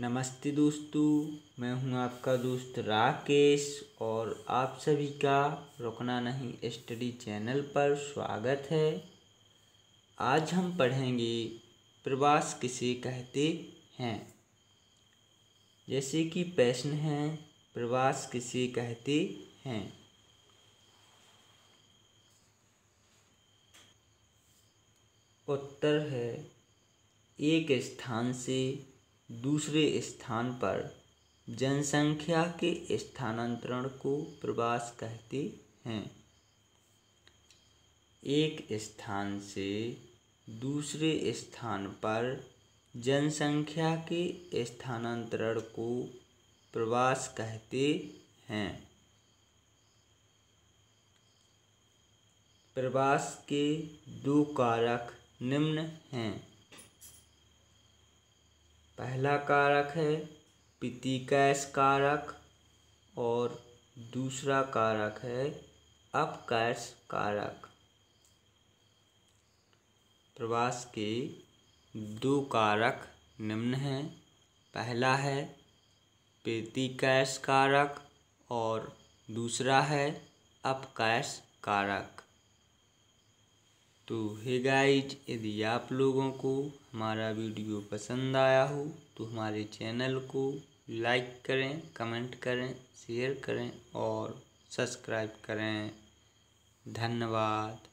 नमस्ते दोस्तों, मैं हूं आपका दोस्त राकेश और आप सभी का रुकना नहीं स्टडी चैनल पर स्वागत है। आज हम पढ़ेंगे प्रवास किसे कहते हैं। जैसे कि प्रश्न है, प्रवास किसे कहते हैं। उत्तर है एक स्थान से दूसरे स्थान पर जनसंख्या के स्थानांतरण को प्रवास कहते हैं। एक स्थान से दूसरे स्थान पर जनसंख्या के स्थानांतरण को प्रवास कहते हैं। प्रवास के दो कारक निम्न हैं। पहला कारक है प्रतीकाश कारक और दूसरा कारक है अपकर्ष कारक। प्रवास के दो कारक निम्न हैं। पहला है प्रतीकाश कारक और दूसरा है अपकर्ष कारक। तो हे गाइज, यदि आप लोगों को हमारा वीडियो पसंद आया हो तो हमारे चैनल को लाइक करें, कमेंट करें, शेयर करें और सब्सक्राइब करें। धन्यवाद।